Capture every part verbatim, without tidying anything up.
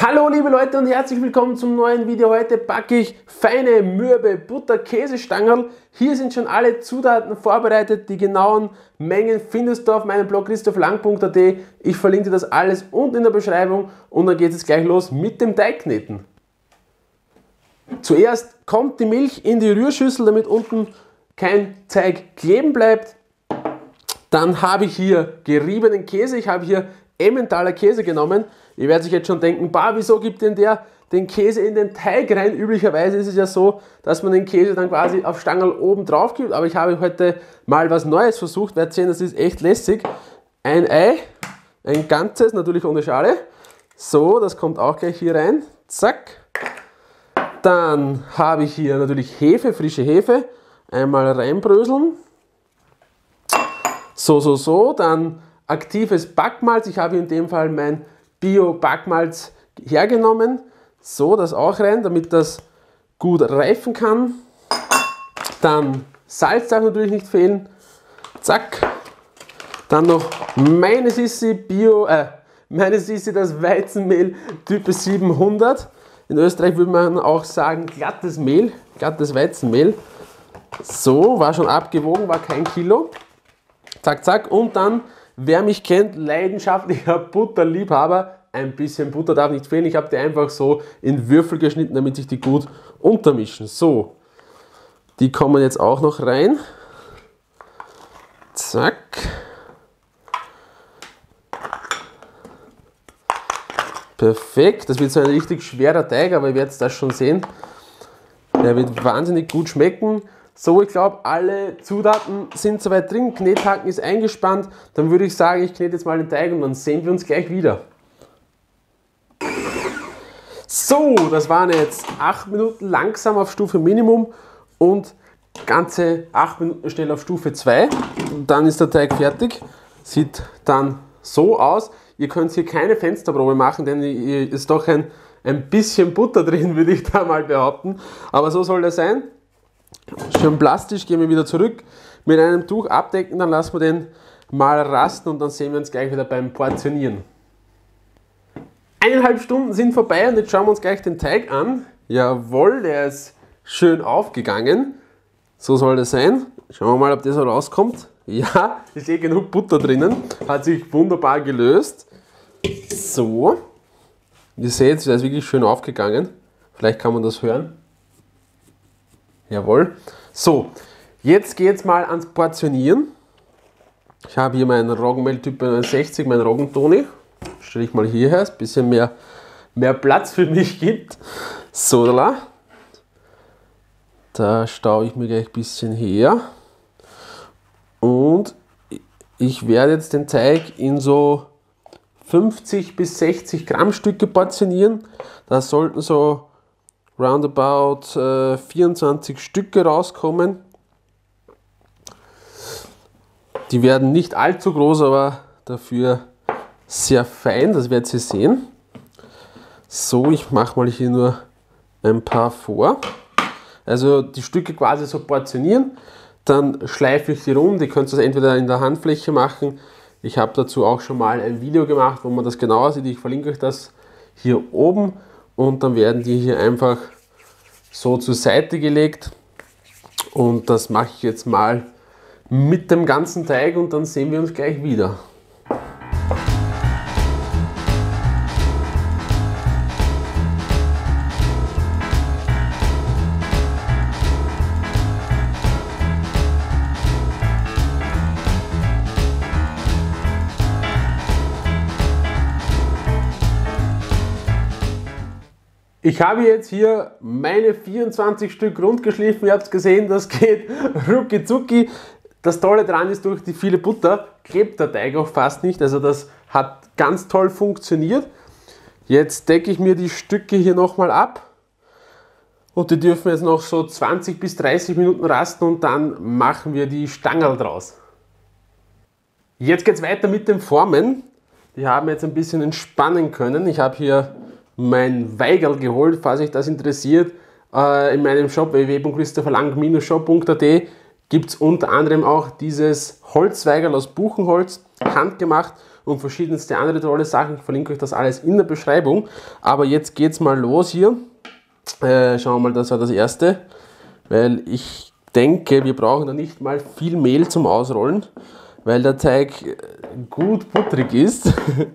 Hallo liebe Leute und herzlich willkommen zum neuen Video. Heute backe ich feine, mürbe Butter-Käsestangerl. Hier sind schon alle Zutaten vorbereitet. Die genauen Mengen findest du auf meinem Blog christoph lang punkt a t. Ich verlinke dir das alles unten in der Beschreibung und dann geht es gleich los mit dem Teigkneten. Zuerst kommt die Milch in die Rührschüssel, damit unten kein Teig kleben bleibt. Dann habe ich hier geriebenen Käse. Ich habe hier Emmentaler Käse genommen. Ihr werdet sich jetzt schon denken, bah, wieso gibt denn der den Käse in den Teig rein? Üblicherweise ist es ja so, dass man den Käse dann quasi auf Stangerl oben drauf gibt, aber ich habe heute mal was Neues versucht. Werdet sehen, das ist echt lässig. Ein Ei, ein ganzes, natürlich ohne Schale. So, das kommt auch gleich hier rein. Zack. Dann habe ich hier natürlich Hefe, frische Hefe. Einmal reinbröseln. So, so, so. Dann aktives Backmalz. Ich habe in dem Fall mein Bio-Backmalz hergenommen. So, das auch rein, damit das gut reifen kann. Dann Salz darf natürlich nicht fehlen. Zack. Dann noch meine Sissi Bio, äh, meine Sissi das Weizenmehl Type siebenhundert. In Österreich würde man auch sagen glattes Mehl, glattes Weizenmehl. So, war schon abgewogen, war kein Kilo. Zack, zack. Und dann, wer mich kennt, leidenschaftlicher Butterliebhaber, ein bisschen Butter darf nicht fehlen. Ich habe die einfach so in Würfel geschnitten, damit sich die gut untermischen. So, die kommen jetzt auch noch rein. Zack. Perfekt. Das wird so ein richtig schwerer Teig, aber ihr werdet das schon sehen. Der wird wahnsinnig gut schmecken. So, ich glaube, alle Zutaten sind soweit drin. Knethaken ist eingespannt. Dann würde ich sagen, ich knete jetzt mal den Teig und dann sehen wir uns gleich wieder. So, das waren jetzt acht Minuten langsam auf Stufe Minimum und ganze acht Minuten schnell auf Stufe zwei. Und dann ist der Teig fertig. Sieht dann so aus. Ihr könnt hier keine Fensterprobe machen, denn hier ist doch ein, ein bisschen Butter drin, würde ich da mal behaupten. Aber so soll das sein. Schön plastisch, gehen wir wieder zurück, mit einem Tuch abdecken, dann lassen wir den mal rasten und dann sehen wir uns gleich wieder beim Portionieren. Eineinhalb Stunden sind vorbei und jetzt schauen wir uns gleich den Teig an. Jawohl, der ist schön aufgegangen. So soll das sein. Schauen wir mal, ob das so rauskommt. Ja, ist eh genug Butter drinnen. Hat sich wunderbar gelöst. So. Ihr seht, der ist wirklich schön aufgegangen. Vielleicht kann man das hören. Jawohl. So, jetzt geht es mal ans Portionieren. Ich habe hier meinen Roggenmehl-Typ neunundsechzig, meinen Roggentoni. Stelle ich mal hierher, dass es ein bisschen mehr, mehr Platz für mich gibt. So, da. Da staue ich mir gleich ein bisschen her. Und ich werde jetzt den Teig in so fünfzig bis sechzig Gramm Stücke portionieren. Das sollten so roundabout äh, vierundzwanzig Stücke rauskommen. Die werden nicht allzu groß, aber dafür sehr fein, das werdet ihr sehen. So, ich mache mal hier nur ein paar vor. Also die Stücke quasi so portionieren, dann schleife ich die rum. Die könnt ihr entweder in der Handfläche machen. Ich habe dazu auch schon mal ein Video gemacht, wo man das genauer sieht. Ich verlinke euch das hier oben. Und dann werden die hier einfach so zur Seite gelegt. Und das mache ich jetzt mal mit dem ganzen Teig und dann sehen wir uns gleich wieder. Ich habe jetzt hier meine vierundzwanzig Stück rund geschliffen. Ihr habt es gesehen, das geht rucki zucki. Das Tolle daran ist, durch die viele Butter klebt der Teig auch fast nicht. Also das hat ganz toll funktioniert. Jetzt decke ich mir die Stücke hier nochmal ab. Und die dürfen jetzt noch so zwanzig bis dreißig Minuten rasten und dann machen wir die Stangerl draus. Jetzt geht es weiter mit den Formen. Die haben jetzt ein bisschen entspannen können. Ich habe hier mein Weigerl geholt, falls euch das interessiert. In meinem Shop w w w punkt christoph lang punkt shop punkt a t gibt es unter anderem auch dieses Holzweigerl aus Buchenholz. handgemacht und verschiedenste andere tolle Sachen. Ich verlinke euch das alles in der Beschreibung. Aber jetzt geht's mal los hier. Äh, schauen wir mal, das war das erste. Weil ich denke, wir brauchen da nicht mal viel Mehl zum Ausrollen, weil der Teig gut butterig ist.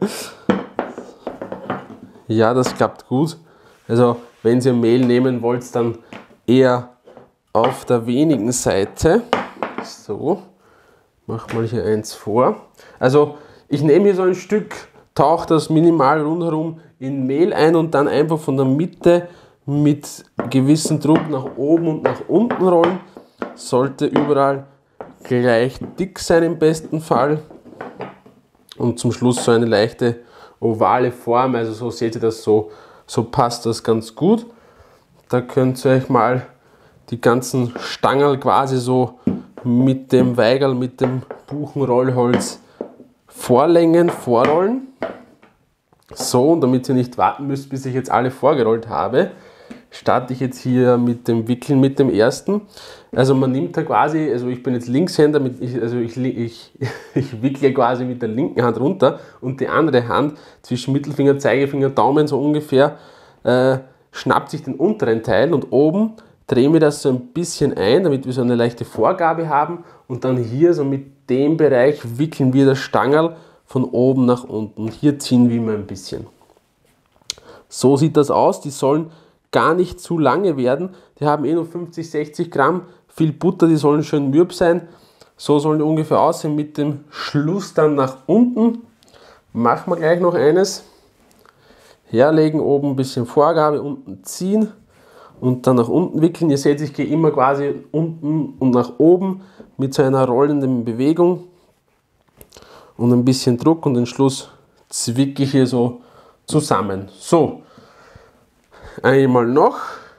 Ja, das klappt gut. Also, wenn ihr Mehl nehmen wollt, dann eher auf der wenigen Seite. So, mach mal hier eins vor. Also, ich nehme hier so ein Stück, tauche das minimal rundherum in Mehl ein und dann einfach von der Mitte mit gewissem Druck nach oben und nach unten rollen. Sollte überall gleich dick sein im besten Fall. Und zum Schluss so eine leichte ovale Form, also so seht ihr das, so, so passt das ganz gut. Da könnt ihr euch mal die ganzen Stangerl quasi so mit dem Weigerl, mit dem Buchenrollholz vorlängen, vorrollen. So, und damit ihr nicht warten müsst, bis ich jetzt alle vorgerollt habe, starte ich jetzt hier mit dem Wickeln, mit dem ersten. Also man nimmt da quasi, also ich bin jetzt Linkshänder, mit, ich, also ich, ich, ich wickle quasi mit der linken Hand runter und die andere Hand zwischen Mittelfinger, Zeigefinger, Daumen so ungefähr, äh, schnappt sich den unteren Teil und oben drehen wir das so ein bisschen ein, damit wir so eine leichte Vorgabe haben und dann hier so mit dem Bereich wickeln wir das Stangerl von oben nach unten. Hier ziehen wir immer ein bisschen. So sieht das aus, die sollen gar nicht zu lange werden. Die haben eh nur fünfzig, sechzig Gramm, viel Butter, die sollen schön mürb sein. So sollen die ungefähr aussehen mit dem Schluss dann nach unten. Machen wir gleich noch eines. Herlegen, oben ein bisschen Vorgabe, unten ziehen und dann nach unten wickeln. Ihr seht, ich gehe immer quasi unten und nach oben mit so einer rollenden Bewegung und ein bisschen Druck und den Schluss zwicke ich hier so zusammen. So. Einmal noch.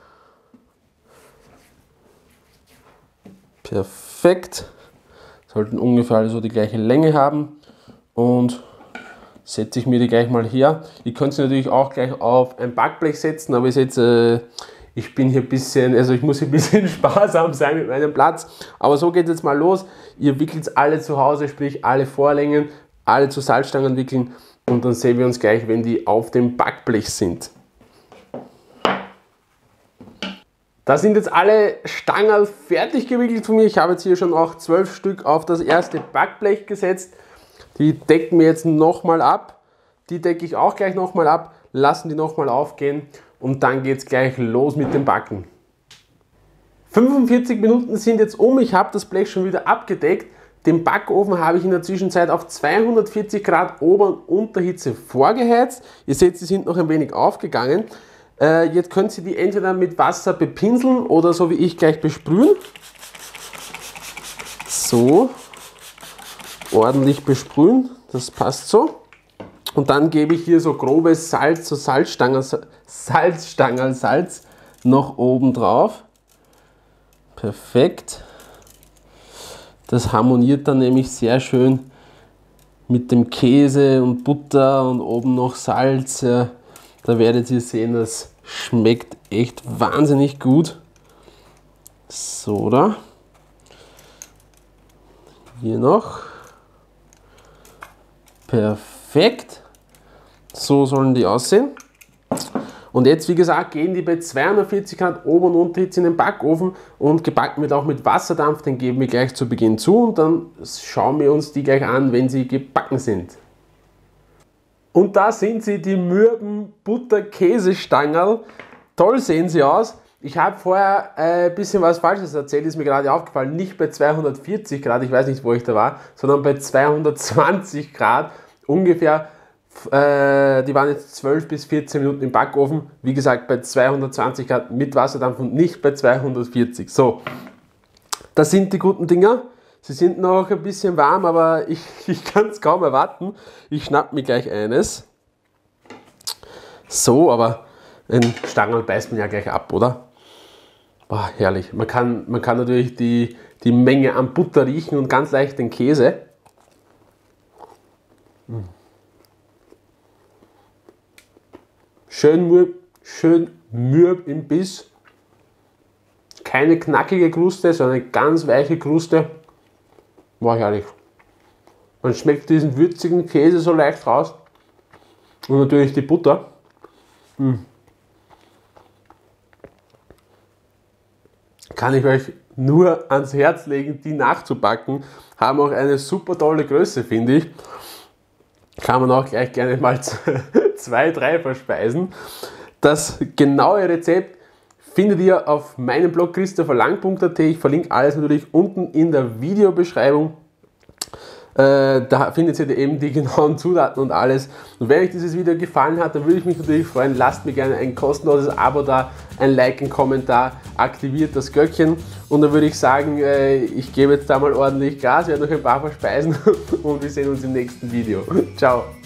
Perfekt. Sollten ungefähr also die gleiche Länge haben. Und setze ich mir die gleich mal her. Ihr könnt sie natürlich auch gleich auf ein Backblech setzen, aber ich, setze, äh, ich bin hier ein bisschen, also ich muss hier ein bisschen sparsam sein mit meinem Platz. Aber so geht es jetzt mal los. Ihr wickelt alle zu Hause, sprich alle Vorlängen, alle zu Salzstangen wickeln und dann sehen wir uns gleich, wenn die auf dem Backblech sind. Da sind jetzt alle Stangerl fertig gewickelt von mir. Ich habe jetzt hier schon auch zwölf Stück auf das erste Backblech gesetzt. Die decken wir jetzt nochmal ab. Die decke ich auch gleich nochmal ab, lassen die nochmal aufgehen und dann geht es gleich los mit dem Backen. fünfundvierzig Minuten sind jetzt um. Ich habe das Blech schon wieder abgedeckt. Den Backofen habe ich in der Zwischenzeit auf zweihundertvierzig Grad Ober- und Unterhitze vorgeheizt. Ihr seht, sie sind noch ein wenig aufgegangen. Jetzt könnt ihr die entweder mit Wasser bepinseln oder so wie ich gleich besprühen. So, ordentlich besprühen, das passt so. Und dann gebe ich hier so grobes Salz, so Salzstangen, Salzstangensalz noch oben drauf. Perfekt. Das harmoniert dann nämlich sehr schön mit dem Käse und Butter und oben noch Salz. Ja, da werdet ihr sehen, das schmeckt echt wahnsinnig gut. So, da. Hier noch. Perfekt. So sollen die aussehen. Und jetzt, wie gesagt, gehen die bei zweihundertvierzig Grad Ober- und Unterhitze in den Backofen und gebacken wird auch mit Wasserdampf. Den geben wir gleich zu Beginn zu und dann schauen wir uns die gleich an, wenn sie gebacken sind. Und da sind sie, die mürben Butter-Käsestangerl. Toll sehen sie aus. Ich habe vorher ein äh, bisschen was Falsches erzählt, ist mir gerade aufgefallen. Nicht bei zweihundertvierzig Grad, ich weiß nicht, wo ich da war, sondern bei zweihundertzwanzig Grad ungefähr. Äh, die waren jetzt zwölf bis vierzehn Minuten im Backofen. Wie gesagt, bei zweihundertzwanzig Grad mit Wasserdampf und nicht bei zweihundertvierzig. So, das sind die guten Dinger. Sie sind noch ein bisschen warm, aber ich, ich kann es kaum erwarten. Ich schnapp mir gleich eines. So, aber ein Stangerl beißt man ja gleich ab, oder? Boah, herrlich. Man kann, man kann natürlich die, die Menge an Butter riechen und ganz leicht den Käse. Schön mürb, schön mürb im Biss. Keine knackige Kruste, sondern eine ganz weiche Kruste. War herrlich. Man schmeckt diesen würzigen Käse so leicht raus. Und natürlich die Butter. Mm. Kann ich euch nur ans Herz legen, die nachzubacken. Haben auch eine super tolle Größe, finde ich. Kann man auch gleich gerne mal zwei, drei verspeisen. Das genaue Rezept findet ihr auf meinem Blog christopherlang punkt at. Ich verlinke alles natürlich unten in der Videobeschreibung. Äh, da findet ihr eben die genauen Zutaten und alles. Und wenn euch dieses Video gefallen hat, dann würde ich mich natürlich freuen. Lasst mir gerne ein kostenloses Abo da, ein Like, ein Kommentar, aktiviert das Glöckchen. Und dann würde ich sagen, äh, ich gebe jetzt da mal ordentlich Gas, werde noch ein paar verspeisen und wir sehen uns im nächsten Video. Ciao!